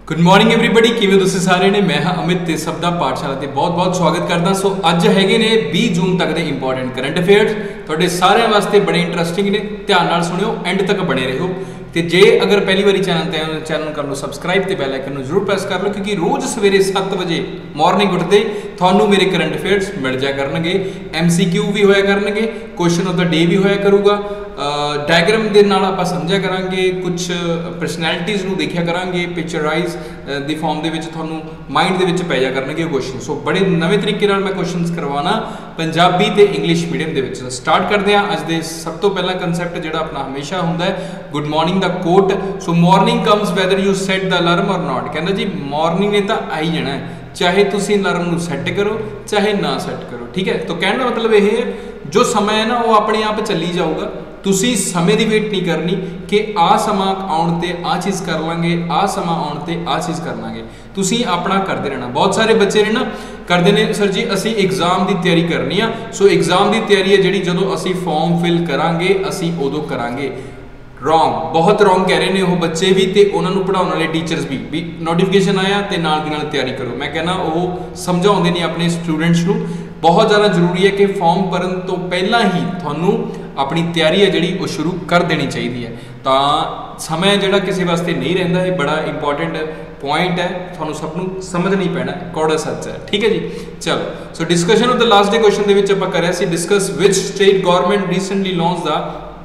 Good morning everybody, किवें तुसीं सारे ने। मैं हाँ अमित ते सब दा पाठशाला ते बहुत बहुत स्वागत करदा। सो अज हैगे ने 20 जून तक दे इंपॉर्टेंट करंट अफेयर्स तुहाडे सारिਆਂ वास्ते बड़े इंटरस्टिंग ने। ध्यान नाल सुणियो, एंड तक बने रहियो। ते जे अगर पहली बारी चैनल कर लो सबसक्राइब ते बैल आइकन जरूर प्रेस कर लो, क्योंकि रोज़ सवेरे 7 बजे मॉर्निंग उठते थानू मेरे करंट अफेयर्स मिल जाया करनगे। MCQ भी होया करनगे, क्वेश्चन ऑफ द डे भी होया करूगा, डायग्राम के नाल आपां समझिया करांगे, कुछ परसनैलिटीज़ नूं देखिया करांगे, पिक्चराइज दी फॉर्म दे विच थानू माइंड दे विच पै जा करनगे क्वेश्चन। सो बड़े नवें तरीके नाल मैं क्वेश्चनस करवाना पंजाबी ते इंग्लिश मीडियम दे विच। स्टार्ट करते हैं अज दे सब तो पहला कंसैप्ट जिहड़ा अपना हमेशा हुंदा है, गुड मॉर्निंग दा quote. So morning comes whether you set the alarm or not. कहंदा जी मॉर्निंग ने तां आई जाना है, चाहे तुसी अलार्म नूं सैट करो चाहे ना सैट करो, ठीक है। तो कहने का मतलब यह है जो समय है ना वो अपने आप चली जाऊगा, तुसी समय की वेट नहीं करनी कि आ समा आउण ते आ चीज़ कर लांगे, आ समा आउण ते आ चीज़ कर लांगे, तुसी अपना करते रहना। बहुत सारे बच्चे ने ना करते हैं, सर जी असी एग्जाम की तैयारी करनी आ। सो एग्जाम की तैयारी है जी जो असी फॉर्म फिल करांगे असी उदों करांगे। रॉन्ग, बहुत रॉन्ग कह रहे हैं वो बच्चे भी ते उन्होंने पढ़ाने वाले टीचर्स भी नोटिफिकेशन आया तो नाल दी नाल तैयारी करो। मैं कहना वो समझाते नहीं अपने स्टूडेंट्स को। बहुत ज़्यादा जरूरी है कि फॉर्म भरन तो पहला ही थानू अपनी तैयारी है जी वो शुरू कर देनी चाहिए है। तो समय जोड़ा किसी वास्ते नहीं रहिंदा, ये बड़ा इंपॉर्टेंट पॉइंट है, थानू सबनू समझना ही पैना, कौड़ा सच है, ठीक है जी। चलो so discussion of the last day question दे विच आपां करिया सी डिस्कस विच state government recently launch the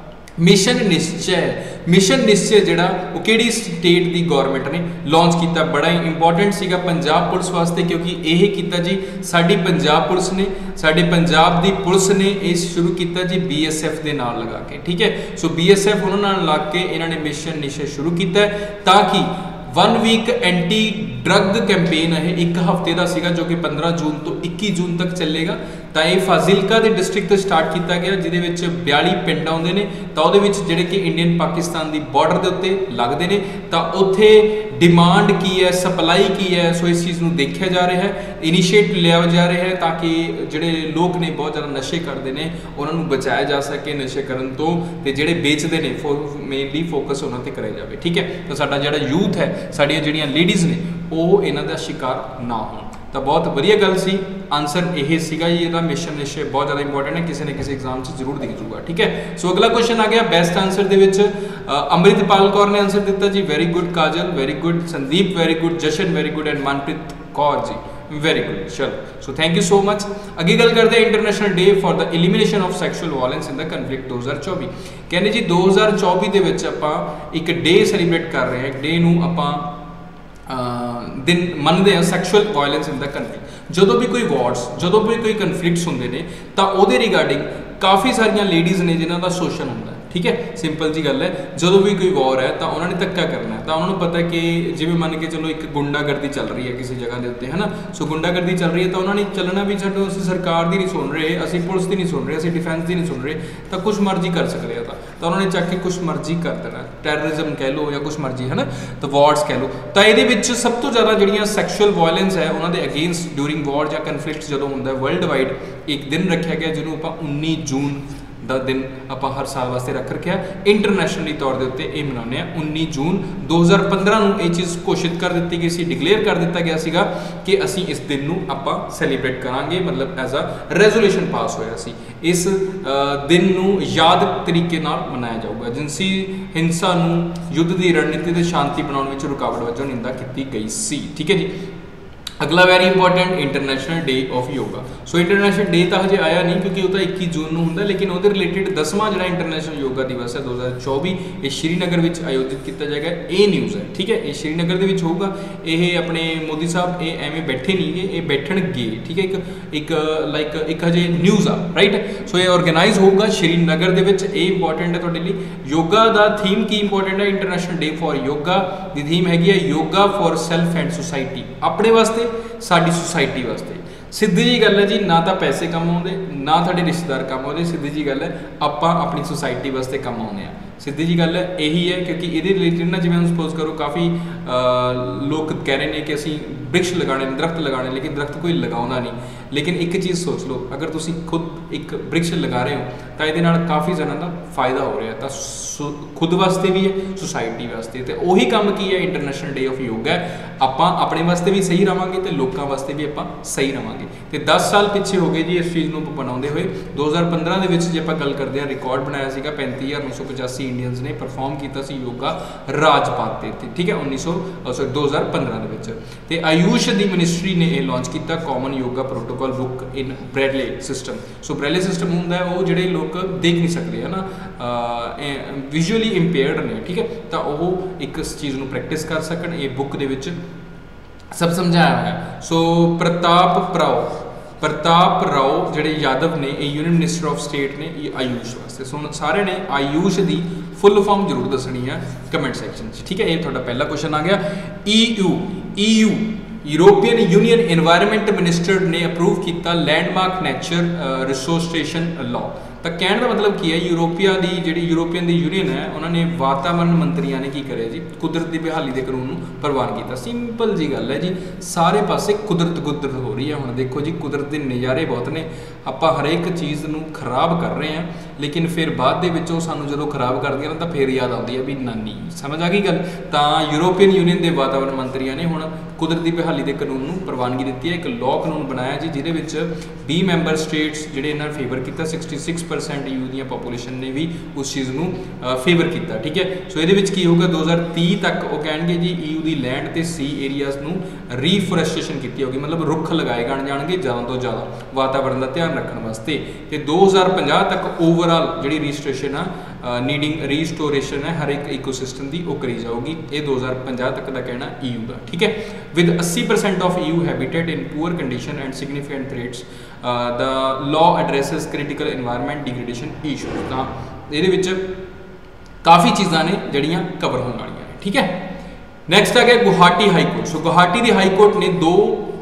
mission Nishchay. Mission Nishchay जिहड़ा वो किहड़ी स्टेट की गवर्नमेंट ने लॉन्च किया, बड़ा ही इंपॉर्टेंट सीगा पंजाब पुलिस वास्ते, क्योंकि यह किया जी साडी पंजाब पुलिस ने, साडी पंजाब दी पुलिस ने इस शुरू किया जी BSF के नाल लगा के, ठीक है। सो BSF उन्होंने नाल लग के इन्होंने मिशन निश्चय शुरू किया ताकि 1 वीक एंटी ड्रग कैंपेन है, एक हफ्ते का सीगा जो कि 15 जून तो 21 जून तक चलेगा। तो यह फाजिलका के डिस्ट्रिक्ट तो स्टार्ट किया गया जिहदे 42 पिंड आउंदे ने, तो उहदे विच जिहड़े कि इंडियन पाकिस्तान की बॉर्डर के उत्ते लगते हैं, तो उत्थे डिमांड की है, सप्लाई की है। सो इस चीज़ को देखा जा रहा है, इनिशिएट लिया जा रहा है ताकि जिहड़े लोग ने बहुत ज़्यादा नशे करते हैं उन्होंने बचाया जा सके नशे करन तो, ते जिहड़े बेचते हैं मेनली फोकस उन्हां ते कराया जाए, ठीक है। तो साडा जिहड़ा यूथ है, साडियां जिहड़ियां लेडीज़ ने वो इन्हां दा शिकार ना हो। तो बहुत वधिया गल सी, आंसर यही सीगा जी, इसका मिशन निश्चय बहुत ज़्यादा इंपॉर्टेंट है, किसी न किसी एग्जाम से जरूर दिख जूगा, ठीक है। सो अगला क्वेश्चन आ गया बेस्ट आंसर दे विच अमृतपाल कौर ने आंसर दिता जी, very good. Kajal very good, Sandeep very good, Jashan very good and Manpreet Kaur ji very good. चलो so thank you so much. अगे गल करते हैं international day for the elimination of sexual violence in the conflict 2024। कहने जी 2024 दे विच आपां एक डे सैलीब्रेट कर रहे हैं, डे नूं आपां दिन मनते हैं sexual violence in the country. जो भी कोई वॉर्स, जो भी कोई कन्फ्लिक्ट्स होंगे ने तो वो रिगार्डिंग काफ़ी सारिया लेडीज़ ने जिन्हों का शोषण होंगे, ठीक है। सिंपल जी गल है, जो भी कोई वॉर है तो उन्होंने धक्का करना है, तो उन्होंने पता है कि जिवें मन के चलो एक गुंडागर्दी चल रही है किसी जगह के उत्ते, है ना। सो गुंडागर्दी चल रही है तो उन्होंने चलना भी छड्डो, असीं सरकार की नहीं सुन रहे, असीं पुलिस की नहीं सुन रहे, असीं डिफेंस की नहीं सुन रहे, तो कुछ मर्जी कर सकते हैं। तो उन्होंने चक के कुछ मर्जी कर देना, टैररिज्म कह लो या कुछ मर्जी, है ना, तो वॉर्स कह लो। तो ये सब तो ज़्यादा जिहड़ियां सैक्शुअल वायलेंस है उन्होंने अगेंस्ट ड्यूरिंग वॉर या कन्फ्लिक्ट जो होंगे वर्ल्ड वाइड एक दिन रखा गया जिन्होंने आप 19 जून का दिन आप हर साल वास्ते रख रखा। इंटरनेशनली तौर के उत्ते ये मनाने 19 जून 2015 में ये चीज़ घोषित कर दी गई सी, डिक्लेयर कर दिता गया सीगा कि असी इस दिन नूं आपां सैलीब्रेट करांगे, मतलब एज अ रेजोल्यूशन पास होया सी। इस दिन नूं याद तरीके नाल मनाया जाऊगा। जिनसी हिंसा नूं युद्ध की रणनीति ते शांति बनाने में रुकावट वजों निंदा की गई सी, ठीक है जी। अगला very important international day of yoga. So international day तो हजे आया नहीं क्योंकि वह तो 21 जून में होंगे, लेकिन वो रिलेटेड 10वां जो इंटरनेशनल योगा दिवस है 2024 ये श्रीनगर में आयोजित किया जाएगा। ये न्यूज़ है, ठीक है, ये श्रीनगर के होगा। ये अपने मोदी साहब ये एवं बैठे नहीं गे, ये बैठणगे, ठीक है। एक लाइक एक हजे न्यूज़ आ, राइट। सो ये ऑर्गेनाइज होगा श्रीनगर के, ये इंपॉर्टेंट है तुहाडे लई। योगा का थीम की इंपॉर्टेंट है, इंटरनेशनल डे फॉर योगा की थीम हैगी है yoga for self and society, अपने वास्ते साडी सोसाइटी वास्ते। सीधी जी गल है जी, ना तो पैसे कम आउंदे ना साडे रिश्तेदार कम आउंदे, सीधी जी गल है आपां अपनी सोसाइटी वास्ते कम आउंदे आ। सीधी जी गल यही है, क्योंकि ये रिलेटेड ना जिवें सपोज करो काफ़ी लोग कह रहे हैं कि असीं वृक्ष लगाने, दरख्त लगाने, लेकिन दरख्त कोई लगाउंदा नहीं। लेकिन एक चीज़ सोच लो, अगर तुसी खुद एक वृक्ष लगा रहे हो तो ये काफ़ी जन का फायदा हो रहा है, तो खुद वास्ते भी है, सुसाइटी वास्ते। तो उही काम की है इंटरनेशनल डे ऑफ योगा है, आप अपने वास्ते भी सही रहांगे तो लोगों वास्ते भी आप सही रहांगे। तो 10 साल पिछे हो गए जी इस चीज़ को बनाते हुए। 2015 के जे आप गल करते हैं, रिकॉर्ड बनाया सीगा 35,985 इंडियंस ने परफॉर्म किया योगा राजपात ते, ठीक है, 2015 के। आयुष की मिनिस्ट्री ने यह लॉन्च किया common yoga protocol book in Braille system. So Braille system होंगे वो जोड़े लोग देख नहीं सकते है ना, विजुअली इंपेयर्ड ने, ठीक है, तो वह एक इस चीज़ को प्रैक्टिस कर सकन, ये बुक दे विच सब समझाया है। सो प्रताप राव जिहड़े यादव ने, ये यूनियन मिनिस्टर ऑफ स्टेट ने, ये आयुष वास्ते। सो सारे ने आयुष की फुल फॉर्म जरूर दसनी है कमेंट सैक्शन, ठीक है। ये थोड़ा पहला क्वेश्चन आ गया। EU European Union environment minister ने अप्रूव किया लैंडमार्क नेचर रिसोर्सेशन लॉ। तो कहने का मतलब की है, यूरोपिया की जी यूरोपियन की यूनियन है, उन्होंने वातावरण मंत्रियों ने की करे जी, कुदरत की बहाली के कानून प्रवान किया। सिंपल जी गल है जी, सारे पासे कुदरत हो रही है। हुण देखो जी, कुदरत के नज़ारे बहुत ने, आप हरेक चीज़ को खराब कर रहे हैं, लेकिन फिर बाद के सानू जो खराब कर दिया ना, तो फिर याद आती है भी नानी, समझ आ गई गल। तो यूरोपियन यूनियन के वातावरण मंत्रियों ने हुण कुदरत की बहाली के कानून को प्रवानगी दी है। एक लॉ कानून बनाया जी, जिहदे विच 20 मैंबर स्टेट्स जिहड़े इन्होंने फेवर किया, 66% EU दी पॉपूलेशन ने भी उस चीज़ को फेवर किया, ठीक है। सो ये की होगा 2030 तक वो कहेंगे जी EU की लैंड तो सी एरियाज़ को रीफोरेस्टेशन की होगी, मतलब रुख लगाए जाएंगे ज़्यादा तो ज़्यादा वातावरण का ध्यान रखने वास्ते। तो 2050 तक ओवरऑल जी रीस्टोरेशन है, नीडिंग रीस्टोरेशन है हर एक इकोसिस्टम की, वो करी जाऊगी। ये 2050 तक का कहना EU का, ठीक है। With 80% of EU habitat in poor condition and significant threats, the law addresses critical environment degradation issues. तो ये काफ़ी चीज़ा ने जड़ियाँ कवर होने वाली हैं, ठीक है। नैक्सट आ गया गुवाहाटी हाईकोर्ट। सो गुवाहाटी की हाईकोर्ट ने 2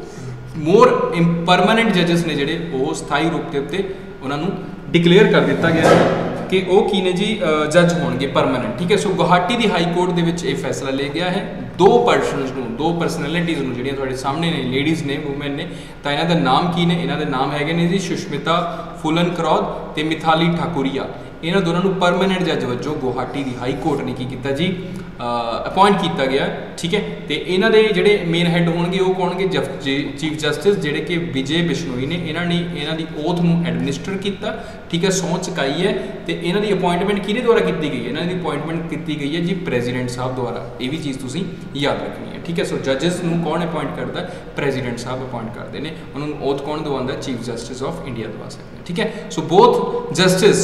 मोर परमानेंट जजिस ने जोड़े वो स्थाई रूप के उत्ते उन्होंने डिकलेयर कर दिता गया है कि वो की ने जी जज होंगे परमानेंट, ठीक है। सो गुवाहाटी की हाईकोर्ट के फैसला ले गया है 2 पर्सनस को, 2 परसनैलिटीज़ जो थोड़े सामने ने, लेडीज़ ने, वूमेन ने। तो इन्हों का नाम की ने, इन्हों के नाम है जी सुष्मिता फुलनक्रॉद ते मिथाली ठाकुरिया। इन्होंने दोनों को परमानेंट जज वजों गुवाहाटी की हाईकोर्ट ने की किया जी अपॉइंट किया गया, ठीक है। तो इन्हों के जोड़े मेन हैड होंगे वो कौन के चीफ जस्टिस जोड़े कि विजय बिश्नोई ने, इन्होंने इन्हों की ओथ को एडमिनिस्टर किया, ठीक है, सौं चुकाई है। तो इन्हों की अपॉइंटमेंट किहदे द्वारा की गई है, इन्हों की अपॉइंटमेंट की गई है जी प्रेजिडेंट साहब द्वारा। ये भी चीज़ तुसीं याद रखनी है, ठीक है। सो जजिस को कौन अपॉइंट करता है, प्रेजिडेंट साहब अपॉइंट करते हैं। उन्होंने ओथ कौन दवाता है, चीफ जस्टिस ऑफ इंडिया दवा सकते हैं, ठीक है। सो बोथ जस्टिस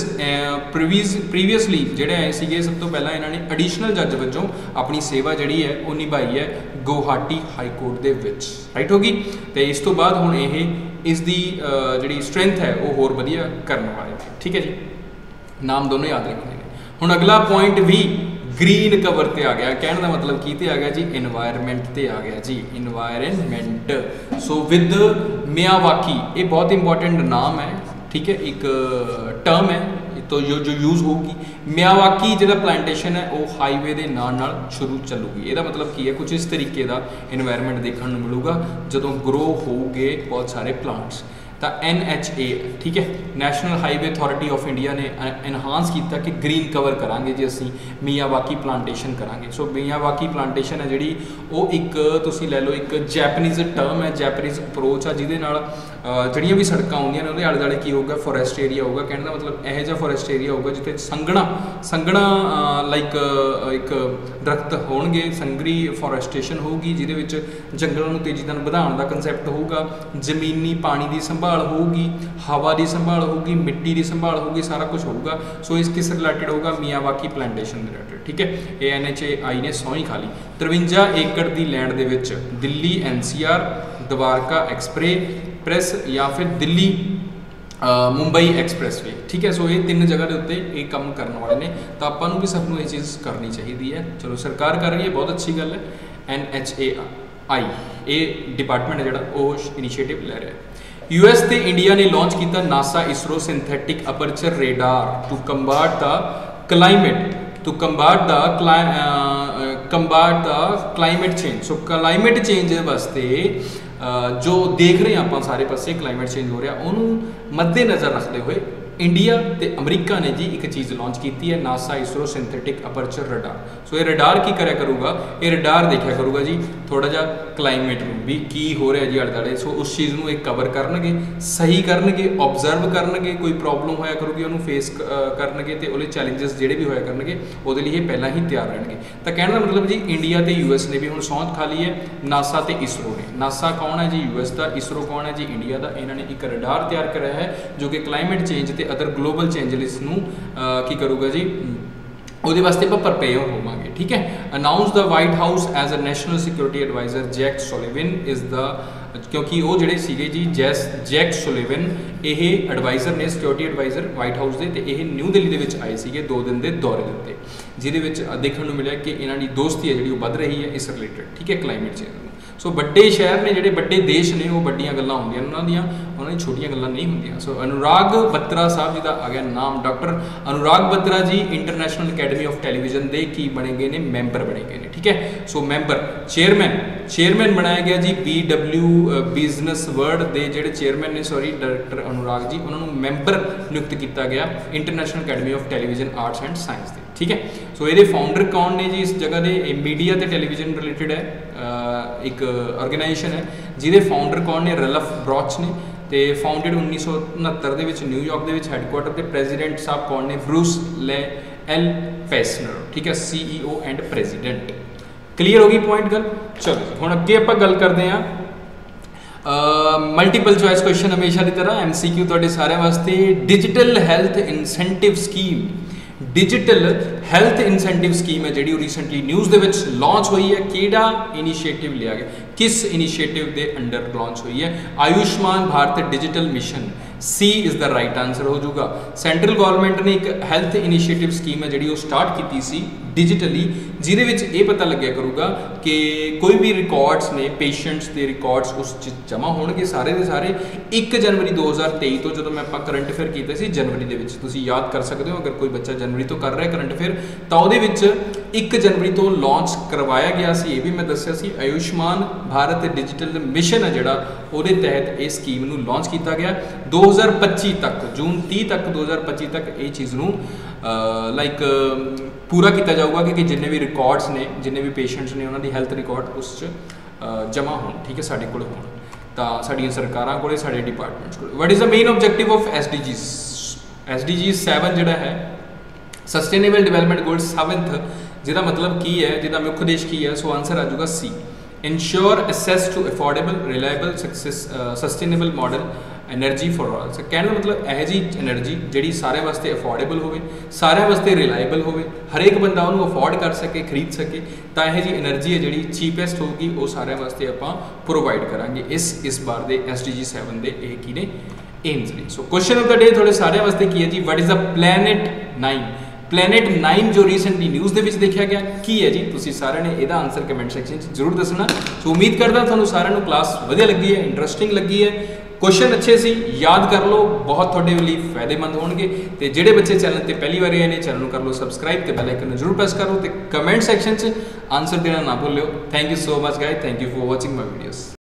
प्रीवियसली जोड़े आए थे, सब तो पहला इन्होंने एडिशनल जज वजों अपनी सेवा जी है वो निभाई है गुवाहाटी हाईकोर्ट के विच, राइट होगी। तो इस तो बाद हुण ये इसकी जी स्ट्रेंथ है वो होर वधिया करने वाले, ठीक है जी। नाम दोनों याद रखने हैं। हुण अगला पॉइंट भी ग्रीन कवर ते आ गया। कहने का मतलब की ते आ गया जी, एनवायरमेंट ते आ गया जी, एनवायरमेंट। सो विद मियावाकी, ये बहुत इंपॉर्टेंट नाम है, ठीक है, एक टर्म है तो जो यूज़ होगी। मियावाकी जो प्लांटेशन है वो हाईवे के नाल शुरू चलूगी। यदा मतलब की है, कुछ इस तरीके का एनवायरमेंट देखने को मिलेगा जो ग्रो होगे बहुत सारे प्लांट्स। तो NHA, ठीक है, National Highway Authority of India ने एनहांस किया कि ग्रीन कवर करांगे जी असी मियावाकी प्लांटेशन करांगे। सो मियावाकी प्लांटेशन है जी वो एक तुसी लै लो एक जैपनीज़ टर्म है, जैपनीज़ अप्रोच है, जिहदे नाल जड़ियाँ भी सड़कां आउंदियां ने, उहदे आले दुआले की होगा, फॉरेस्ट एरिया होगा। कहने का मतलब यह जिहा फॉरेस्ट एरिया होगा जिथे संघना लाइक एक दरख्त होणगे, संघरी फॉरेस्टेशन होगी, जिहदे विच जंगलों को तेजी नाल वधाउण दा कंसैप्ट होगा, जमीनी पानी की संभाल होगी, हवा की संभाल होगी, मिट्टी की संभाल होगी, सारा कुछ होगा। सो इस किस रिलेटेड होगा, मियावाकी प्लांटेशन रिलेटेड, ठीक है। ये NHAI ने सौं ही खा ली। 53 एकड़ की लैंड दे विच दिल्ली NCR, द्वारका एक्सप्रेस या फिर दिल्ली मुंबई एक्सप्रैसवे, ठीक है। सो ये 3 जगह के उत्ते एक काम करने वाले ने, तो आपको भी सबको ये चीज़ करनी चाहिए है। चलो सरकार कर रही है, बहुत अच्छी गल है। NHAI ये डिपार्टमेंट है जो इनिशिएटिव ले रहा है। US ते इंडिया ने लॉन्च किया NASA ISRO synthetic aperture radar to combat the combat ਦਾ climate change. So climate change ਵਾਸਤੇ ਜੋ ਦੇਖ ਰਹੇ ਆਪਾਂ ਸਾਰੇ ਪਾਸੇ ਕਲਾਈਮੇਟ ਚੇਂਜ ਹੋ ਰਿਹਾ, ਉਹਨੂੰ ਮੱਦੇਨਜ਼ਰ ਰੱਖਦੇ ਹੋਏ ਇੰਡੀਆ ਤੇ ਅਮਰੀਕਾ ਨੇ ਜੀ ਇੱਕ ਚੀਜ਼ ਲਾਂਚ ਕੀਤੀ ਹੈ, NASA ISRO synthetic aperture radar. So ਇਹ ਰਡਾਰ ਕੀ ਕਰਿਆ ਕਰੂਗਾ, ਇਹ ਰਡਾਰ ਦੇਖਿਆ ਕਰੂਗਾ ਜੀ ਥੋੜਾ ਜਿਹਾ ਕਲਾਈਮੇਟ ਨੂੰ ਵੀ ਕੀ ਹੋ ਰਿਹਾ ਜੀ ਆਲੇ ਦੁਆਲੇ। ਸੋ ਉਸ ਚੀਜ਼ ਨੂੰ ਇਹ ਕਵਰ ਕਰਨਗੇ, ਸਹੀ ਕਰਨਗੇ, ਓਬਜ਼ਰਵ ਕਰਨਗੇ, ਕੋਈ ਪ੍ਰੋਬਲਮ ਹੋਇਆ ਕਰੂਗੀ ਉਹਨੂੰ ਫੇਸ ਕਰਨਗੇ ਤੇ ਉਹਦੇ ਚੈਲੰਜਸ ਜਿਹੜੇ ਵੀ ਹੋਇਆ ਕਰਨਗੇ ਉਹਦੇ ਲਈ ਇਹ ਪਹਿਲਾਂ ਹੀ ਤਿਆਰ ਰਹਿਣਗੇ। ਤਾਂ ਕਹਿਣ ਦਾ ਮਤਲਬ ਜੀ ਇੰਡੀਆ ਤੇ ਯੂਐਸ ਨੇ ਵੀ ਹੁਣ ਸਹੁੰ ਖਾ ਲਈ ਹੈ, ਨਾਸਾ ਤੇ ਇਸਰੋ ਨੇ। ਨਾਸਾ ਕੌਣ ਹੈ ਜੀ, ਯੂਐਸ ਦਾ, ਇਸਰੋ ਕੌਣ ਹੈ ਜੀ, ਇੰਡੀਆ ਦਾ। ਇਹਨਾਂ ਨੇ ਇੱਕ ਰਡਾਰ ਤਿਆਰ ਕਰਿਆ ਹੈ ਜੋ ਕਿ ਕਲਾਈਮੇਟ ਚੇਂਜ ਤੇ ਅਦਰ ਗਲੋਬਲ ਚੇਂਜਸ ਨੂੰ ਕੀ ਕਰੂਗਾ ਜੀ, ਉਹਦੇ ਵਾਸਤੇ ਆਪਾਂ ਪ੍ਰਪੇਅਰ ਹੋਵਾਂਗੇ। ਠੀਕ ਹੈ। Announce the White House as a national security adviser Jack Sullivan is the, ਕਿਉਂਕਿ ਉਹ ਜਿਹੜੇ ਸੀਗੇ ਜੀ ਜੈਕ ਸੁਲੀਵਨ ਇਹ ਐਡਵਾਈਜ਼ਰ ਨੇ, ਸਿਕਿਉਰਿਟੀ ਐਡਵਾਈਜ਼ਰ ਵਾਈਟ ਹਾਊਸ ਦੇ, ਤੇ ਇਹ ਨਿਊ ਦਿੱਲੀ ਦੇ ਵਿੱਚ ਆਏ ਸੀਗੇ 2 ਦਿਨ ਦੇ ਦੌਰੇ ਦੇ ਉੱਤੇ, ਜਿਹਦੇ ਵਿੱਚ ਦੇਖਣ ਨੂੰ ਮਿਲਿਆ ਕਿ ਇਹਨਾਂ ਦੀ ਦੋਸਤੀ ਹੈ ਜਿਹੜੀ ਉਹ ਵੱਧ ਰਹੀ ਹੈ ਇਸ ਰਿਲੇਟਡ। ਠੀਕ ਹੈ, ਕਲਾਈਮੇਟ ਚੇਂਜ ਨੂੰ। ਸੋ ਵੱਡੇ ਸ਼ਹਿਰ ਨੇ, ਜਿਹੜੇ ਵੱਡੇ ਦੇਸ਼ ਨੇ, ਉਹ ਵੱਡੀਆਂ ਗੱਲਾਂ ਹੁੰਦੀਆਂ ਉਹਨਾਂ ਦੀਆਂ ਛੋਟੀਆਂ ਗੱਲਾਂ ਨਹੀਂ ਹੁੰਦੀਆਂ। ਸੋ ਅਨੁਰਾਗ ਬੱਤਰਾ ਸਾਹਿਬ ਜੀ ਦਾ ਆ ਗਿਆ ਨਾਮ, ਡਾਕਟਰ ਅਨੁਰਾਗ ਬੱਤਰਾ ਜੀ ਇੰਟਰਨੈਸ਼ਨਲ ਅਕੈਡਮੀ ਆਫ ਟੈਲੀਵਿਜ਼ਨ ਦੇ ਕੀ ਬਣੇ ਗਏ ਨੇ, ਮੈਂਬਰ ਬਣੇ ਗਏ ਨੇ। ਠੀਕ ਹੈ। ਸੋ ਮੈਂਬਰ, ਚੇਅਰਮੈਨ ਬਣਾਇਆ ਗਿਆ ਜੀ BW ਬਿਜ਼ਨਸ ਵਰਲਡ ਦੇ ਜਿਹੜੇ ਚੇਅਰਮੈਨ ਨੇ, ਸੌਰੀ ਡਾਇਰੈਕਟਰ ਅਨੁਰਾਗ ਜੀ, ਉਹਨਾਂ ਨੂੰ ਮੈਂਬਰ ਨਿਯੁਕਤ ਕੀਤਾ ਗਿਆ International Academy of Television Arts and Science ਦੇ। ਠੀਕ ਹੈ। ਸੋ ਇਹਦੇ ਫਾਊਂਡਰ ਕੌਣ ਨੇ ਜੀ ਇਸ ਜਗ੍ਹਾ ਦੇ, ਇਹ ਮੀਡੀਆ ਤੇ ਟੈਲੀਵਿਜ਼ਨ ਰਿਲੇਟਡ ਹੈ ਇੱਕ ਆਰਗੇਨਾਈਜੇਸ਼ਨ ਹੈ ਜਿਹਦੇ ਫਾਊਂਡਰ ਕੌਣ ਨੇ, ਰਲਫ ਬਰੌਚ ਨੇ, ਤੇ ਫਾਊਂਡਡ 1969 ਦੇ ਵਿੱਚ ਨਿਊਯਾਰਕ ਦੇ ਵਿੱਚ ਹੈੱਡਕੁਆਟਰ ਤੇ। ਪ੍ਰੈਜ਼ੀਡੈਂਟ ਸਾਹਿਬ ਕੌਣ ਨੇ, ਬਰੂਸ ਐਲ ਪੈਸਨਰ। ਠੀਕ ਹੈ, CEO ਐਂਡ ਪ੍ਰੈਜ਼ੀਡੈਂਟ। ਕਲੀਅਰ ਹੋ ਗਈ ਪੁਆਇੰਟ ਗੱਲ। ਚਲੋ ਹੁਣ ਅੱਗੇ ਆਪਾਂ ਗੱਲ ਕਰਦੇ ਹਾਂ ਮਲਟੀਪਲ ਚੋਇਸ ਕੁਐਸਚਨ ਹਮੇਸ਼ਾ ਦੀ ਤਰ੍ਹਾਂ MCQ ਤੁਹਾਡੇ ਸਾਰਿਆਂ ਵਾਸਤੇ। Digital health incentive scheme, digital health incentive scheme ਹੈ ਜਿਹੜੀ ਉਹ ਰੀਸੈਂਟਲੀ ਨਿਊਜ਼ ਦੇ ਵਿੱਚ ਲਾਂਚ ਹੋਈ ਹੈ। ਕਿਹੜਾ ਇਨੀਸ਼ੀਏਟਿਵ ਲਿਆ ਗਿਆ, ਕਿਸ ਇਨੀਸ਼ੀਏਟਿਵ ਦੇ ਅੰਡਰ ਲਾਂਚ ਹੋਈ ਹੈ? Ayushman Bharat digital mission, C is the right answer ਹੋ ਜਾਊਗਾ। ਸੈਂਟਰਲ ਗਵਰਨਮੈਂਟ ਨੇ ਇੱਕ ਹੈਲਥ ਇਨੀਸ਼ੀਏਟਿਵ ਸਕੀਮ ਹੈ ਜਿਹੜੀ ਉਹ ਸਟਾਰਟ ਕੀਤੀ ਸੀ ਡਿਜੀਟਲੀ, ਜਿਹਦੇ ਵਿੱਚ ਇਹ ਪਤਾ ਲੱਗਿਆ ਕਰੂਗਾ ਕਿ ਕੋਈ ਵੀ ਰਿਕਾਰਡਸ ਨੇ, ਪੇਸ਼ੈਂਟਸ ਦੇ ਰਿਕਾਰਡਸ ਉਸ 'ਚ ਜਮ੍ਹਾਂ ਹੋਣਗੇ ਸਾਰੇ ਦੇ ਸਾਰੇ। 1 ਜਨਵਰੀ 2023 ਤੋਂ, ਜਦੋਂ ਮੈਂ ਆਪਾਂ ਕਰੰਟ ਅਫੇਅਰ ਕੀਤੇ ਸੀ ਜਨਵਰੀ ਦੇ ਵਿੱਚ, ਤੁਸੀਂ ਯਾਦ ਕਰ ਸਕਦੇ ਹੋ ਅਗਰ ਕੋਈ ਬੱਚਾ ਜਨਵਰੀ ਤੋਂ ਕਰ ਰਿਹਾ ਕਰੰਟ ਅਫੇਅਰ, ਤਾਂ ਉਹਦੇ ਵਿੱਚ 1 ਜਨਵਰੀ ਤੋਂ ਲਾਂਚ ਕਰਵਾਇਆ ਗਿਆ ਸੀ। ਇਹ ਵੀ ਮੈਂ ਦੱਸਿਆ ਸੀ, ਆਯੁਸ਼ਮਾਨ ਭਾਰਤ ਡਿਜੀਟਲ ਮਿਸ਼ਨ ਹੈ ਜਿਹੜਾ, ਉਹਦੇ ਤਹਿਤ ਇਹ ਸਕੀਮ ਨੂੰ ਲਾਂਚ ਕੀਤਾ ਗਿਆ। 2025 ਤੱਕ, ਜੂਨ 30 ਤੱਕ 2025 ਤੱਕ ਇਹ ਚੀਜ਼ ਨੂੰ ਪੂਰਾ ਕੀਤਾ ਜਾਊਗਾ ਕਿ ਜਿੰਨੇ ਵੀ ਰਿਕਾਰਡਸ ਨੇ, ਜਿੰਨੇ ਵੀ ਪੇਸ਼ੈਂਟਸ ਨੇ, ਉਹਨਾਂ ਦੀ ਹੈਲਥ ਰਿਕਾਰਡ ਉਸ 'ਚ ਜਮ੍ਹਾਂ ਹੋਣ। ਠੀਕ ਹੈ, ਸਾਡੇ ਕੋਲ ਹੋਣ, ਤਾਂ ਸਾਡੀਆਂ ਸਰਕਾਰਾਂ ਕੋਲੇ, ਸਾਡੇ ਡਿਪਾਰਟਮੈਂਟਸ ਕੋਲ। What is the main objective of SDGs 7 ਜਿਹੜਾ ਹੈ, ਸਸਟੇਨੇਬਲ ਡਿਵੈਲਪਮੈਂਟ ਗੋਲ 7th, ਜਿਹਦਾ ਮਤਲਬ ਕੀ ਹੈ, ਜਿਹਦਾ ਮੁੱਖ ਉਦੇਸ਼ ਕੀ ਹੈ? ਸੋ ਆਂਸਰ ਆ ਜਾਊਗਾ C, ensure access to affordable, reliable, sustainable modern energy for all. So ਕਹਿਣ ਦਾ ਮਤਲਬ ਇਹੋ ਜਿਹੀ ਐਨਰਜੀ ਜਿਹੜੀ ਸਾਰਿਆਂ ਵਾਸਤੇ ਅਫੋਰਡੇਬਲ ਹੋਵੇ, ਸਾਰਿਆਂ ਵਾਸਤੇ ਰਿਲਾਇਬਲ ਹੋਵੇ, ਹਰੇਕ ਬੰਦਾ ਉਹਨੂੰ ਅਫੋਰਡ ਕਰ ਸਕੇ, ਖਰੀਦ ਸਕੇ, ਤਾਂ ਇਹੋ ਜਿਹੀ ਐਨਰਜੀ ਹੈ ਜਿਹੜੀ ਚੀਪੈਸਟ ਹੋਊਗੀ, ਉਹ ਸਾਰਿਆਂ ਵਾਸਤੇ ਆਪਾਂ ਪ੍ਰੋਵਾਈਡ ਕਰਾਂਗੇ। ਇਸ ਵਾਰ ਦੇ SDG 7 ਦੇ ਇਹ ਕੀ ਨੇ, ਏਮਸ ਨੇ। ਸੋ ਕੁਐਸਚਨ ਆਫ ਦਾ ਡੇ ਤੁਹਾਡੇ ਸਾਰਿਆਂ ਵਾਸਤੇ ਕੀ ਹੈ ਜੀ, what is the planet 9? Planet 9 ਜੋ ਰੀਸੈਂਟਲੀ ਨਿਊਜ਼ ਦੇ ਵਿੱਚ ਦੇਖਿਆ ਗਿਆ, ਕੀ ਹੈ ਜੀ? ਤੁਸੀਂ ਸਾਰਿਆਂ ਨੇ ਇਹਦਾ ਆਨਸਰ ਕਮੈਂਟ ਸੈਕਸ਼ਨ 'ਚ ਜ਼ਰੂਰ ਦੱਸਣਾ। ਸੋ ਉਮੀਦ ਕਰਦਾ ਤੁਹਾਨੂੰ ਸਾਰਿਆਂ ਨੂੰ ਕਲਾਸ ਵਧੀਆ ਲੱਗੀ ਹੈ, ਇੰਟਰਸਟਿੰਗ ਲੱਗੀ ਹੈ, ਕੁਐਸਚਨ ਅੱਛੇ ਸੀ, ਯਾਦ ਕਰ ਲਓ, ਬਹੁਤ ਤੁਹਾਡੇ ਲਈ ਫਾਇਦੇਮੰਦ ਹੋਣਗੇ। ਤੇ ਜਿਹੜੇ ਬੱਚੇ ਚੈਨਲ ਤੇ ਪਹਿਲੀ ਵਾਰ ਆਏ ਨੇ, ਚੈਨਲ ਨੂੰ ਕਰ ਲਓ ਸਬਸਕ੍ਰਾਈਬ ਤੇ ਬੈਲ ਆਈਕਨ ਨੂੰ ਜ਼ਰੂਰ ਪ੍ਰੈਸ ਕਰੋ, ਤੇ ਕਮੈਂਟ ਸੈਕਸ਼ਨ 'ਚ ਆਨਸਰ ਦੇਣਾ ਨਾ ਭੁੱਲਿਓ। Thank you so much guys, thank you for watching my videos.